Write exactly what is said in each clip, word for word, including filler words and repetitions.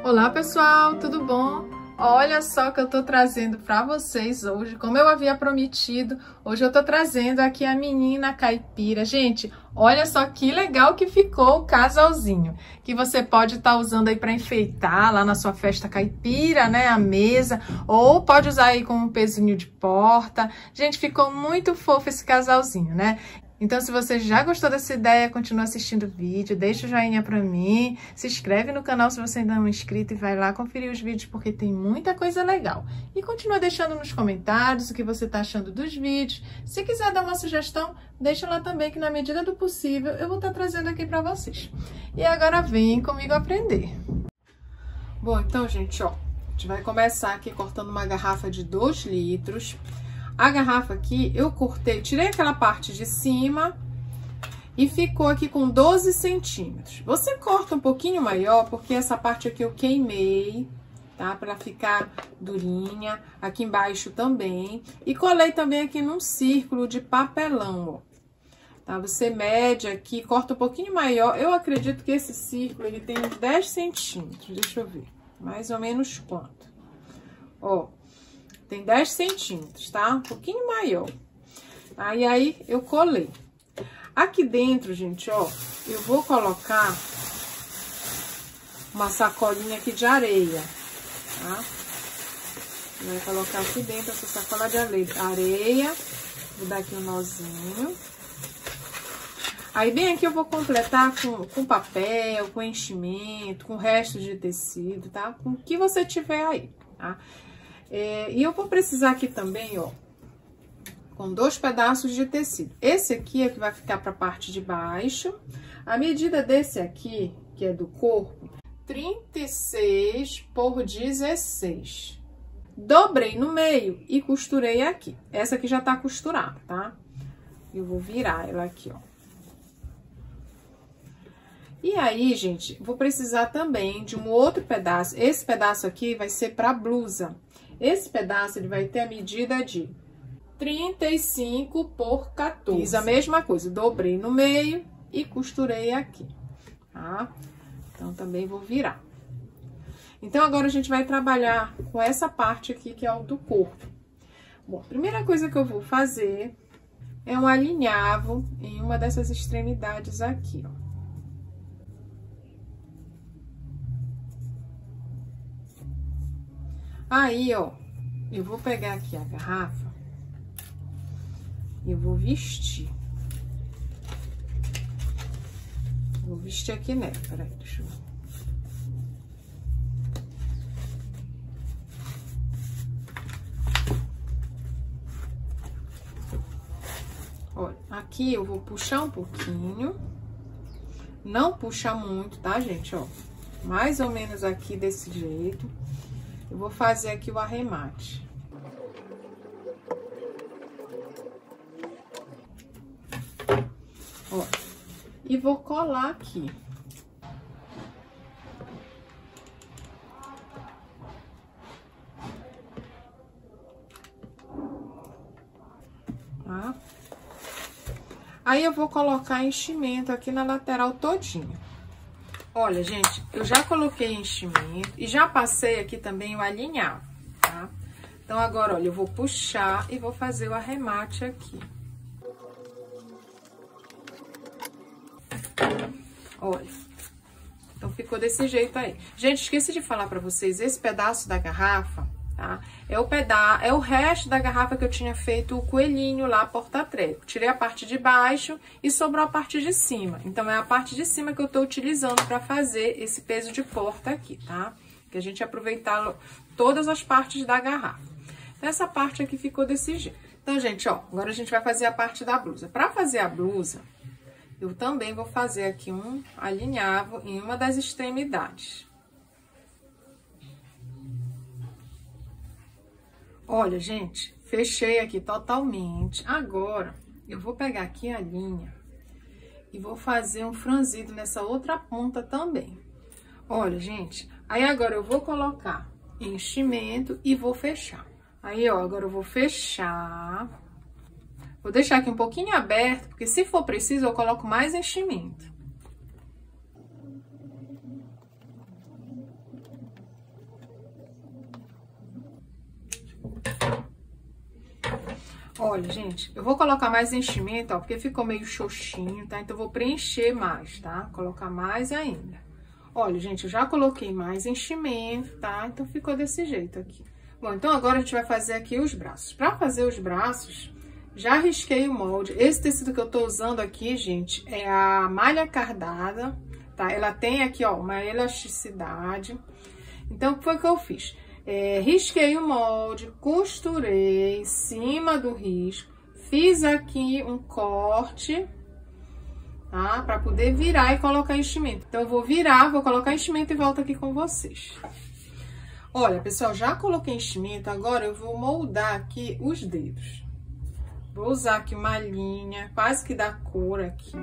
Olá pessoal, tudo bom? Olha só que eu tô trazendo para vocês hoje, como eu havia prometido, hoje eu tô trazendo aqui a menina caipira. Gente, olha só que legal que ficou o casalzinho, que você pode estar tá usando aí para enfeitar lá na sua festa caipira, né, a mesa, ou pode usar aí como um pezinho de porta. Gente, ficou muito fofo esse casalzinho, né? Então, se você já gostou dessa ideia, continua assistindo o vídeo, deixa o joinha pra mim, se inscreve no canal se você ainda não é inscrito e vai lá conferir os vídeos porque tem muita coisa legal. E continua deixando nos comentários o que você tá achando dos vídeos. Se quiser dar uma sugestão, deixa lá também que na medida do possível eu vou estar trazendo aqui pra vocês. E agora vem comigo aprender. Bom, então, gente, ó, a gente vai começar aqui cortando uma garrafa de dois litros. A garrafa aqui, eu cortei, tirei aquela parte de cima e ficou aqui com doze centímetros. Você corta um pouquinho maior, porque essa parte aqui eu queimei, tá? Pra ficar durinha. Aqui embaixo também. E colei também aqui num círculo de papelão, ó. Tá? Você mede aqui, corta um pouquinho maior. Eu acredito que esse círculo, ele tem uns dez centímetros. Deixa eu ver. Mais ou menos quanto. Ó. Tem dez centímetros, tá? Um pouquinho maior. Aí, aí, eu colei. Aqui dentro, gente, ó, eu vou colocar uma sacolinha aqui de areia, tá? Vai colocar aqui dentro essa sacola de areia. Vou dar aqui um nozinho. Aí, bem aqui eu vou completar com, com papel, com enchimento, com resto de tecido, tá? Com o que você tiver aí, tá? É, e eu vou precisar aqui também, ó, com dois pedaços de tecido. Esse aqui é que vai ficar para a parte de baixo. A medida desse aqui, que é do corpo, trinta e seis por dezesseis. Dobrei no meio e costurei aqui. Essa aqui já tá costurada, tá? Eu vou virar ela aqui, ó. E aí, gente, vou precisar também de um outro pedaço. Esse pedaço aqui vai ser para blusa. Esse pedaço, ele vai ter a medida de trinta e cinco por quatorze. Fiz a mesma coisa, dobrei no meio e costurei aqui, tá? Então, também vou virar. Então, agora a gente vai trabalhar com essa parte aqui, que é o do corpo. Bom, a primeira coisa que eu vou fazer é um alinhavo em uma dessas extremidades aqui, ó. Aí, ó, eu vou pegar aqui a garrafa e eu vou vestir. Vou vestir aqui nela, peraí, deixa eu ver. Olha, aqui eu vou puxar um pouquinho, não puxa muito, tá, gente, ó? Mais ou menos aqui desse jeito. Eu vou fazer aqui o arremate. Ó, e vou colar aqui. Tá? Aí, eu vou colocar enchimento aqui na lateral todinha. Olha, gente, eu já coloquei enchimento e já passei aqui também o alinhavo, tá? Então, agora, olha, eu vou puxar e vou fazer o arremate aqui. Olha. Então, ficou desse jeito aí. Gente, esqueci de falar pra vocês, esse pedaço da garrafa, tá? É o peda é o resto da garrafa que eu tinha feito o coelhinho lá, porta-treco. Tirei a parte de baixo e sobrou a parte de cima. Então, é a parte de cima que eu tô utilizando pra fazer esse peso de porta aqui, tá? Que a gente aproveitar todas as partes da garrafa. Essa parte aqui ficou desse jeito. Então, gente, ó, agora a gente vai fazer a parte da blusa. Pra fazer a blusa, eu também vou fazer aqui um alinhavo em uma das extremidades. Olha, gente, fechei aqui totalmente. Agora, eu vou pegar aqui a linha e vou fazer um franzido nessa outra ponta também. Olha, gente, aí agora eu vou colocar enchimento e vou fechar. Aí, ó, agora eu vou fechar. Vou deixar aqui um pouquinho aberto, porque se for preciso eu coloco mais enchimento. Olha, gente, eu vou colocar mais enchimento, ó, porque ficou meio xoxinho, tá? Então, eu vou preencher mais, tá? Colocar mais ainda. Olha, gente, eu já coloquei mais enchimento, tá? Então, ficou desse jeito aqui. Bom, então, agora a gente vai fazer aqui os braços. Pra fazer os braços, já risquei o molde. Esse tecido que eu tô usando aqui, gente, é a malha cardada, tá? Ela tem aqui, ó, uma elasticidade. Então, o que foi que eu fiz? É, risquei o molde, costurei em cima do risco, fiz aqui um corte, tá? Pra poder virar e colocar enchimento. Então, eu vou virar, vou colocar enchimento e volto aqui com vocês. Olha, pessoal, já coloquei enchimento, agora eu vou moldar aqui os dedos. Vou usar aqui uma linha, quase que da cor aqui.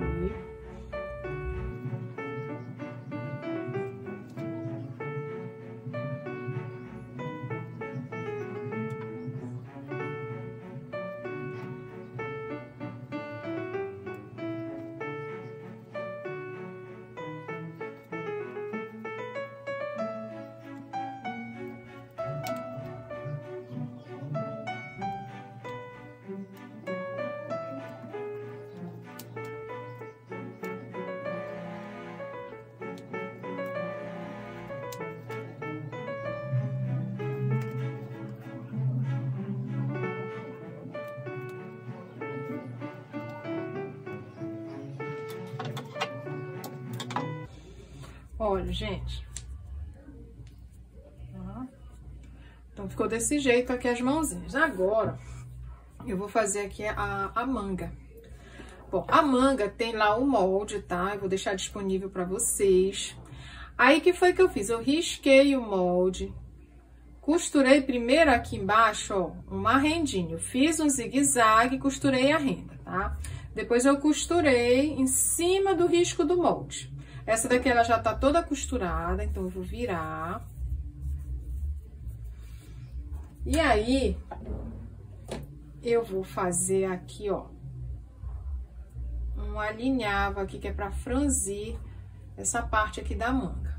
Olha, gente. Então, ficou desse jeito aqui as mãozinhas. Agora, eu vou fazer aqui a, a manga. Bom, a manga tem lá o molde, tá? Eu vou deixar disponível pra vocês. Aí, o que foi que eu fiz? Eu risquei o molde, costurei primeiro aqui embaixo, ó, uma rendinha. Eu fiz um zigue-zague e costurei a renda, tá? Depois, eu costurei em cima do risco do molde. Essa daqui, ela já tá toda costurada, então eu vou virar. E aí, eu vou fazer aqui, ó, um alinhavo aqui, que é pra franzir essa parte aqui da manga.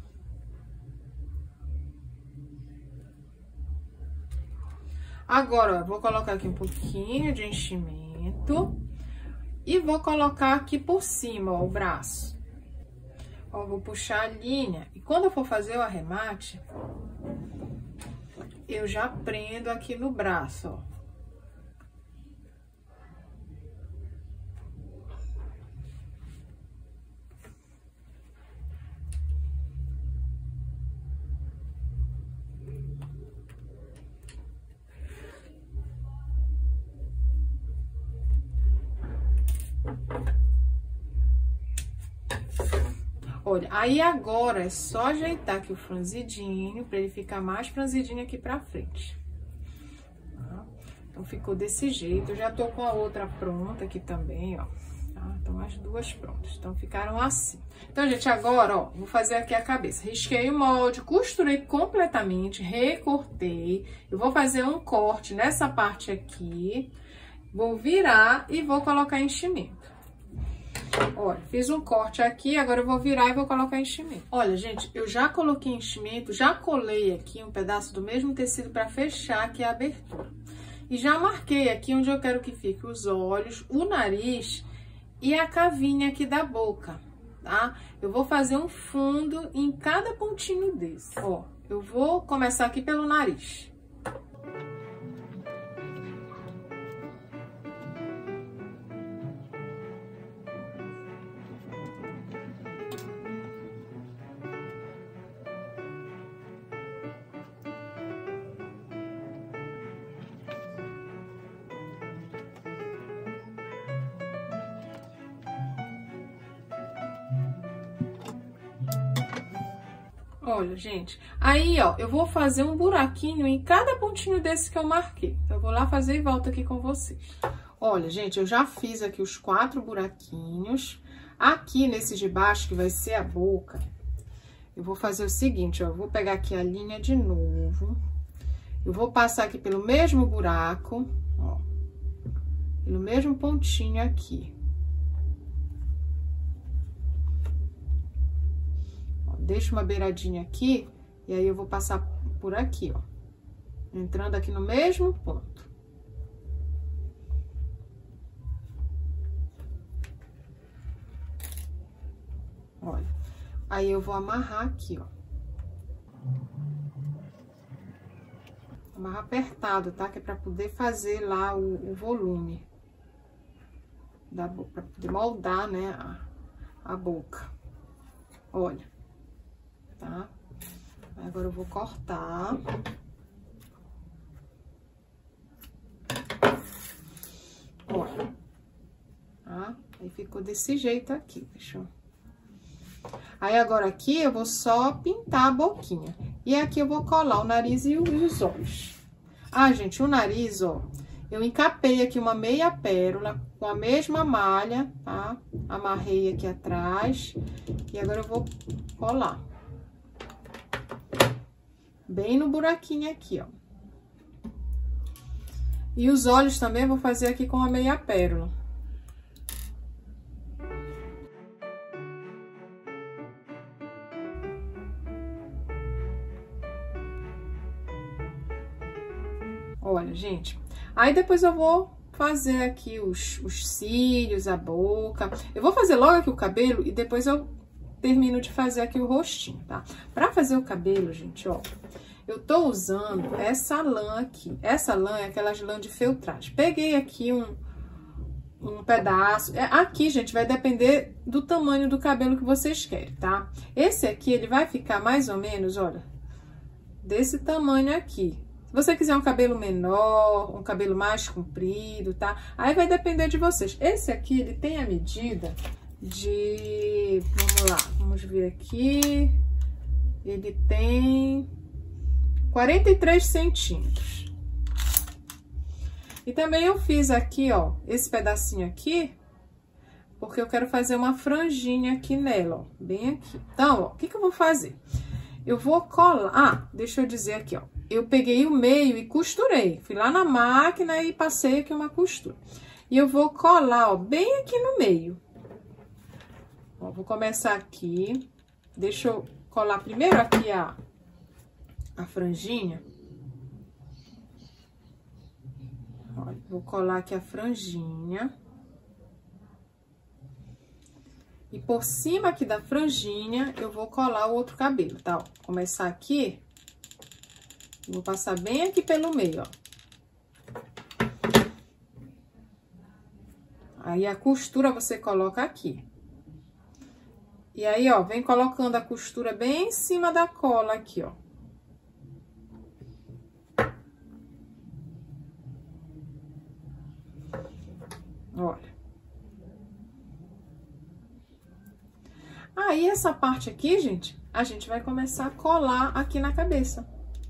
Agora, ó, eu vou colocar aqui um pouquinho de enchimento e vou colocar aqui por cima, ó, o braço. Ó, vou puxar a linha. E quando eu for fazer o arremate, eu já prendo aqui no braço, ó. Olha, aí agora é só ajeitar aqui o franzidinho, pra ele ficar mais franzidinho aqui pra frente. Tá? Então, ficou desse jeito. Eu já tô com a outra pronta aqui também, ó. Tá? Então, as duas prontas. Então, ficaram assim. Então, gente, agora, ó, vou fazer aqui a cabeça. Risquei o molde, costurei completamente, recortei. Eu vou fazer um corte nessa parte aqui. Vou virar e vou colocar enchimento. Olha, fiz um corte aqui, agora eu vou virar e vou colocar enchimento. Olha, gente, eu já coloquei enchimento, já colei aqui um pedaço do mesmo tecido para fechar aqui a abertura. E já marquei aqui onde eu quero que fique os olhos, o nariz e a cavinha aqui da boca, tá? Eu vou fazer um fundo em cada pontinho desse. Ó, eu vou começar aqui pelo nariz. Olha, gente, aí, ó, eu vou fazer um buraquinho em cada pontinho desse que eu marquei. Então, eu vou lá fazer e volto aqui com vocês. Olha, gente, eu já fiz aqui os quatro buraquinhos. Aqui, nesse de baixo, que vai ser a boca, eu vou fazer o seguinte, ó, eu vou pegar aqui a linha de novo. Eu vou passar aqui pelo mesmo buraco, ó, pelo mesmo pontinho aqui. Deixo uma beiradinha aqui, e aí eu vou passar por aqui, ó. Entrando aqui no mesmo ponto. Aí eu vou amarrar aqui, ó. Amarrar apertado, tá? Que é pra poder fazer lá o, o volume da boca, pra poder moldar, né, a, a boca. Olha, tá? Agora eu vou cortar. Olha, tá? Aí ficou desse jeito aqui, deixa eu... Aí, agora aqui eu vou só pintar a boquinha. E aqui eu vou colar o nariz e os olhos. Ah, gente, o nariz, ó, eu encapei aqui uma meia pérola com a mesma malha, tá? Amarrei aqui atrás. E agora eu vou colar. Bem no buraquinho aqui, ó. E os olhos também eu vou fazer aqui com a meia pérola. Olha, gente, aí depois eu vou fazer aqui os, os cílios, a boca. Eu vou fazer logo aqui o cabelo e depois eu termino de fazer aqui o rostinho, tá? Pra fazer o cabelo, gente, ó, eu tô usando essa lã aqui. Essa lã é aquelas lã de feltragem. Peguei aqui um, um pedaço. É, aqui, gente, vai depender do tamanho do cabelo que vocês querem, tá? Esse aqui, ele vai ficar mais ou menos, olha, desse tamanho aqui. Se você quiser um cabelo menor, um cabelo mais comprido, tá? Aí vai depender de vocês. Esse aqui, ele tem a medida de... Vamos lá, vamos ver aqui. Ele tem quarenta e três centímetros. E também eu fiz aqui, ó, esse pedacinho aqui, porque eu quero fazer uma franjinha aqui nela, ó, bem aqui. Então, ó, o que que eu vou fazer? Eu vou colar... Ah, deixa eu dizer aqui, ó. Eu peguei o meio e costurei. Fui lá na máquina e passei aqui uma costura. E eu vou colar, ó, bem aqui no meio. Ó, vou começar aqui. Deixa eu colar primeiro aqui a, a franjinha. Ó, vou colar aqui a franjinha. E por cima aqui da franjinha, eu vou colar o outro cabelo, tá? Ó, começar aqui. Vou passar bem aqui pelo meio, ó. Aí, a costura você coloca aqui. E aí, ó, vem colocando a costura bem em cima da cola aqui, ó. Olha. Aí, essa parte aqui, gente, a gente vai começar a colar aqui na cabeça.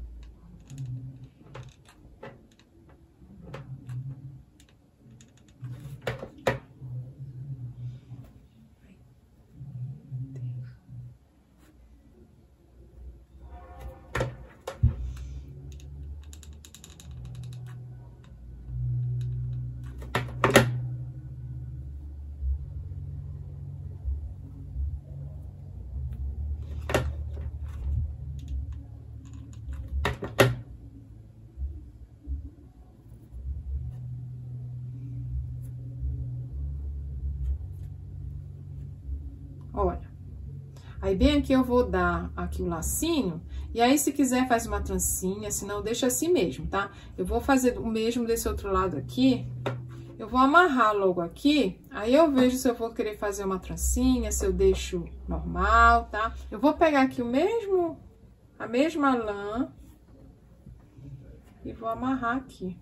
Olha, aí bem aqui eu vou dar aqui o lacinho, e aí se quiser faz uma trancinha, se não deixa assim mesmo, tá? Eu vou fazer o mesmo desse outro lado aqui, eu vou amarrar logo aqui, aí eu vejo se eu vou querer fazer uma trancinha, se eu deixo normal, tá? Eu vou pegar aqui o mesmo, a mesma lã, e vou amarrar aqui.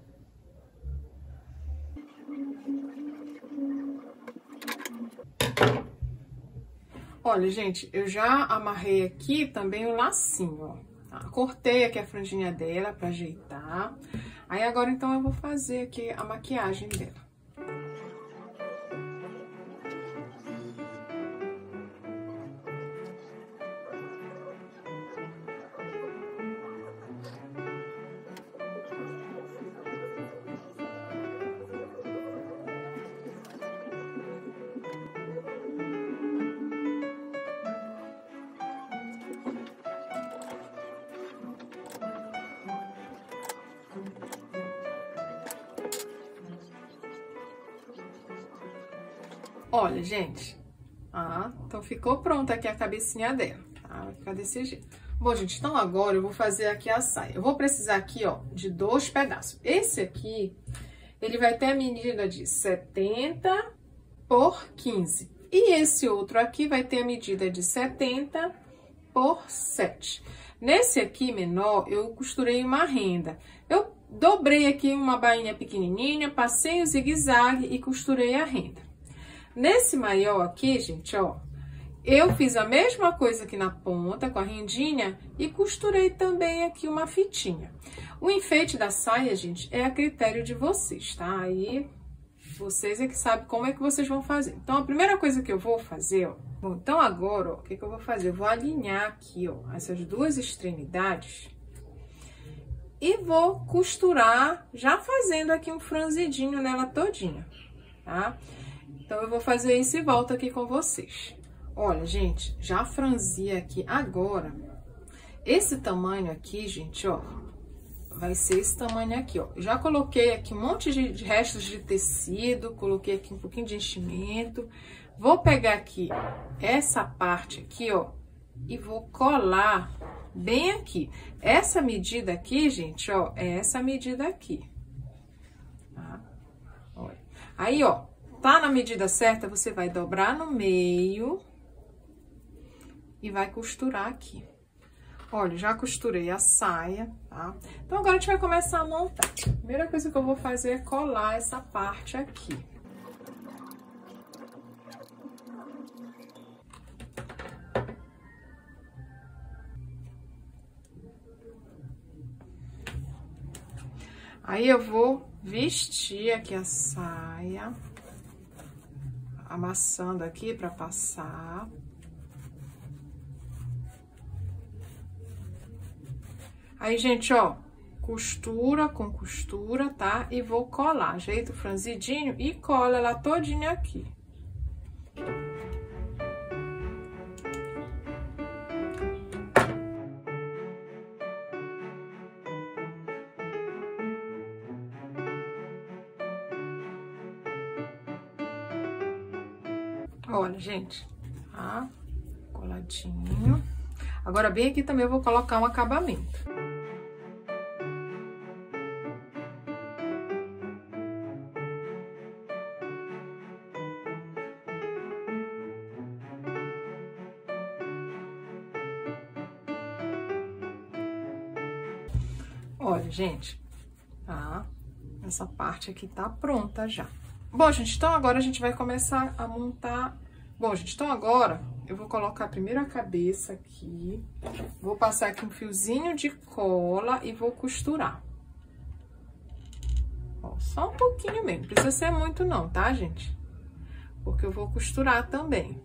Olha, gente, eu já amarrei aqui também o lacinho, ó. Tá? Cortei aqui a franjinha dela pra ajeitar. Aí, agora, então, eu vou fazer aqui a maquiagem dela. Olha, gente, Ah, então ficou pronta aqui a cabecinha dela, tá? Vai ficar desse jeito. Bom, gente, então agora eu vou fazer aqui a saia. Eu vou precisar aqui, ó, de dois pedaços. Esse aqui, ele vai ter a medida de setenta por quinze. E esse outro aqui vai ter a medida de setenta por sete. Nesse aqui menor, eu costurei uma renda. Eu dobrei aqui uma bainha pequenininha, passei o zigue-zague e costurei a renda. Nesse maior aqui, gente, ó, eu fiz a mesma coisa aqui na ponta com a rendinha e costurei também aqui uma fitinha. O enfeite da saia, gente, é a critério de vocês, tá? Aí vocês é que sabem como é que vocês vão fazer. Então, a primeira coisa que eu vou fazer, ó... Bom, então agora, ó, o que que eu vou fazer? Eu vou alinhar aqui, ó, essas duas extremidades e vou costurar, já fazendo aqui um franzidinho nela todinha, tá? Então, eu vou fazer isso e volto aqui com vocês. Olha, gente, já franzi aqui agora. Esse tamanho aqui, gente, ó, vai ser esse tamanho aqui, ó. Já coloquei aqui um monte de restos de tecido, coloquei aqui um pouquinho de enchimento. Vou pegar aqui essa parte aqui, ó, e vou colar bem aqui. Essa medida aqui, gente, ó, é essa medida aqui. Tá? Olha. Aí, ó, tá na medida certa, você vai dobrar no meio e vai costurar aqui. Olha, já costurei a saia, tá? Então, agora a gente vai começar a montar. A primeira coisa que eu vou fazer é colar essa parte aqui. Aí, eu vou vestir aqui a saia, amassando aqui pra passar. Aí, gente, ó, costura com costura, tá? E vou colar, ajeito franzidinho e cola ela todinha aqui. Olha, gente, tá? Coladinho. Agora, bem aqui também eu vou colocar um acabamento. Olha, gente, tá? Essa parte aqui tá pronta já. Bom, gente, então agora a gente vai começar a montar... Bom, gente, então agora eu vou colocar primeiro a cabeça aqui, vou passar aqui um fiozinho de cola e vou costurar. Ó, só um pouquinho mesmo, não precisa ser muito não, tá, gente? Porque eu vou costurar também.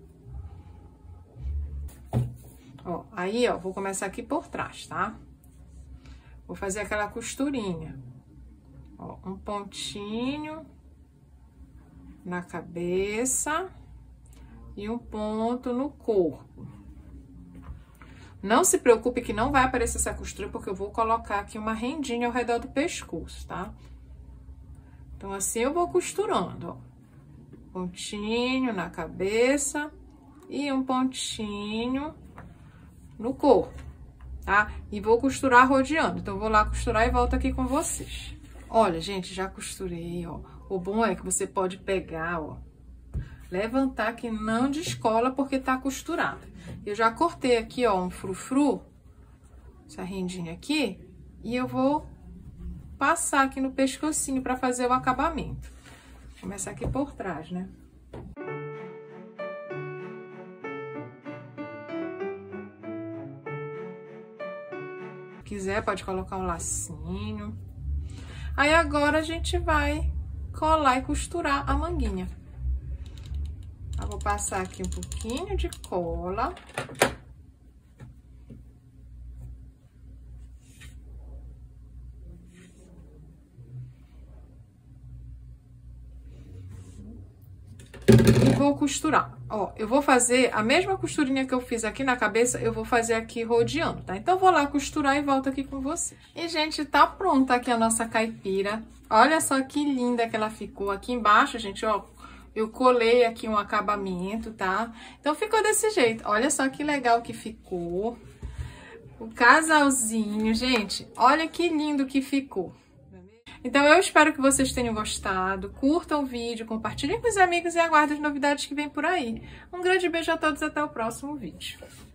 Ó, aí, ó, vou começar aqui por trás, tá? Vou fazer aquela costurinha. Ó, um pontinho na cabeça e um ponto no corpo. Não se preocupe que não vai aparecer essa costura, porque eu vou colocar aqui uma rendinha ao redor do pescoço, tá? Então, assim eu vou costurando, ó. Pontinho na cabeça e um pontinho no corpo, tá? E vou costurar rodeando. Então, eu vou lá costurar e volto aqui com vocês. Olha, gente, já costurei, ó. O bom é que você pode pegar, ó, levantar que não descola porque tá costurado. Eu já cortei aqui, ó, um frufru, essa rendinha aqui, e eu vou passar aqui no pescocinho pra fazer o acabamento. Vou começar aqui por trás, né? Se quiser, pode colocar um lacinho. Aí, agora, a gente vai colar e costurar a manguinha. Eu vou passar aqui um pouquinho de cola. E vou costurar. Ó, eu vou fazer a mesma costurinha que eu fiz aqui na cabeça, eu vou fazer aqui rodeando, tá? Então, eu vou lá costurar e volto aqui com você. E, gente, tá pronta aqui a nossa caipira. Olha só que linda que ela ficou aqui embaixo, gente, ó. eu colei aqui um acabamento, tá? Então ficou desse jeito. Olha só que legal que ficou. O casalzinho, gente, olha que lindo que ficou. Então eu espero que vocês tenham gostado. Curtam o vídeo, compartilhem com os amigos e aguardem as novidades que vem por aí. Um grande beijo a todos e até o próximo vídeo.